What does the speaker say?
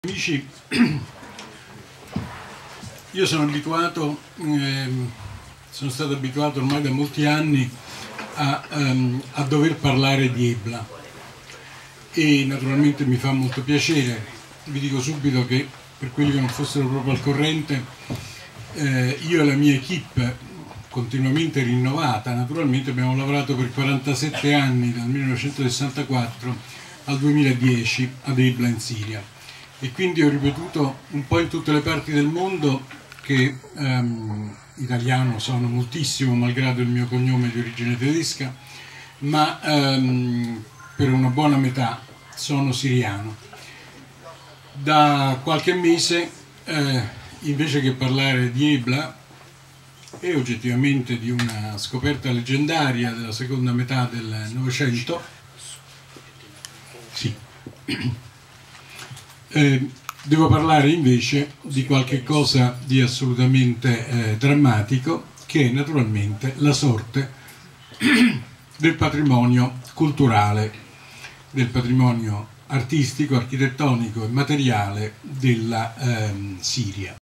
Amici, io sono stato abituato ormai da molti anni a dover parlare di Ebla e naturalmente mi fa molto piacere. Vi dico subito che per quelli che non fossero proprio al corrente, io e la mia equipe, continuamente rinnovata, naturalmente abbiamo lavorato per 47 anni, dal 1964 al 2010 ad Ebla in Siria. E quindi ho ripetuto un po' in tutte le parti del mondo che italiano sono moltissimo, malgrado il mio cognome di origine tedesca, ma per una buona metà sono siriano. Da qualche mese, invece che parlare di Ebla e oggettivamente di una scoperta leggendaria della seconda metà del Novecento, sì. Devo parlare invece di qualche cosa di assolutamente drammatico, che è naturalmente la sorte del patrimonio culturale, del patrimonio artistico, architettonico e materiale della Siria.